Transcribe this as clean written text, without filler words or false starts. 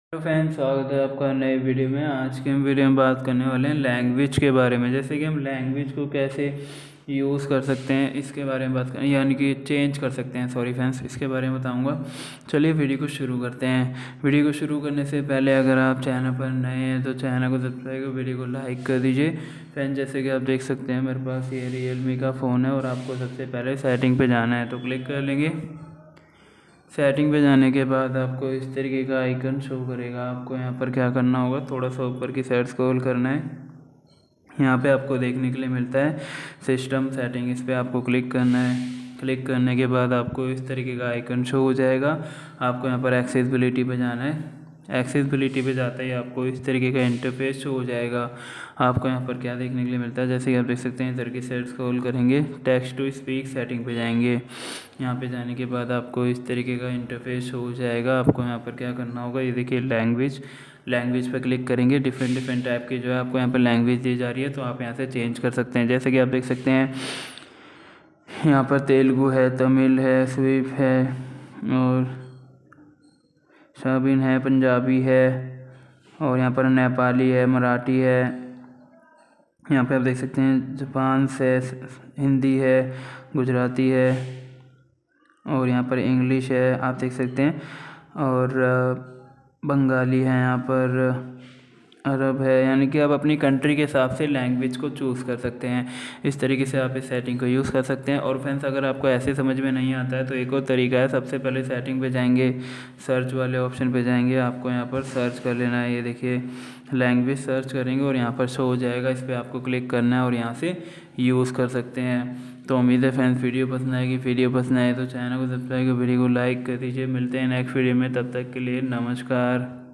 Hello friends, स्वागत है आपका नए वीडियो में। आज के हम वीडियो में बात करने वाले हैं लैंग्वेज के बारे में। जैसे कि हम लैंग्वेज को कैसे यूज़ कर सकते हैं इसके बारे में बात करें, यानी कि चेंज कर सकते हैं। सॉरी फ्रेंड्स, इसके बारे में बताऊंगा। चलिए वीडियो को शुरू करते हैं। वीडियो को शुरू करने से पहले अगर आप चैनल पर नए हैं तो चैनल को सब्सक्राइब कर वीडियो को लाइक कर दीजिए। फ्रेंड्स, जैसे कि आप देख सकते हैं मेरे पास ये रियलमी का फ़ोन है और आपको सबसे पहले सेटिंग पर जाना है, तो क्लिक कर लेंगे। सेटिंग पे जाने के बाद आपको इस तरीके का आइकन शो करेगा। आपको यहाँ पर क्या करना होगा, थोड़ा सा ऊपर की साइड स्क्रॉल करना है। यहाँ पे आपको देखने के लिए मिलता है सिस्टम सेटिंग, इस पर आपको क्लिक करना है। क्लिक करने के बाद आपको इस तरीके का आइकन शो हो जाएगा। आपको यहाँ पर एक्सेसिबिलिटी पे जाना है। एक्सेसिबिलिटी पे जाते ही आपको इस तरीके का इंटरफेस शो हो जाएगा। आपको यहाँ पर क्या देखने के लिए मिलता है, जैसे कि आप देख सकते हैं इधर की साइड स्क्रॉल करेंगे, टेक्स्ट टू स्पीक सेटिंग पे जाएंगे। यहाँ पे जाने के बाद आपको इस तरीके का इंटरफेस शो हो जाएगा। आपको यहाँ पर क्या करना होगा, ये देखिए लैंग्वेज पे क्लिक करेंगे। डिफरेंट टाइप की जो है आपको यहाँ पर लैंग्वेज दी जा रही है, तो आप यहाँ से चेंज कर सकते हैं। जैसे कि आप देख सकते हैं यहाँ पर तेलुगु है, तमिल है, स्वीप है और शाबिन है, पंजाबी है और यहाँ पर नेपाली है, मराठी है। यहाँ पे आप देख सकते हैं जापान से हिंदी है, गुजराती है और यहाँ पर इंग्लिश है, आप देख सकते हैं। और बंगाली है, यहाँ पर अरब है, यानी कि आप अपनी कंट्री के हिसाब से लैंग्वेज को चूज़ कर सकते हैं। इस तरीके से आप इस सेटिंग को यूज़ कर सकते हैं। और फ्रेंड्स, अगर आपको ऐसे समझ में नहीं आता है तो एक और तरीका है। सबसे पहले सेटिंग पे जाएंगे, सर्च वाले ऑप्शन पे जाएंगे, आपको यहाँ पर सर्च कर लेना है। ये देखिए लैंग्वेज सर्च करेंगे और यहाँ पर शो हो जाएगा। इस पर आपको क्लिक करना है और यहाँ से यूज़ कर सकते हैं। तो उम्मीद है फ्रेंड्स वीडियो पसंद आएगी। वीडियो पसंद आए तो चैनल को सब्सक्राइब कर वीडियो को लाइक कर दीजिए। मिलते हैं नेक्स्ट वीडियो में, तब तक के लिए नमस्कार।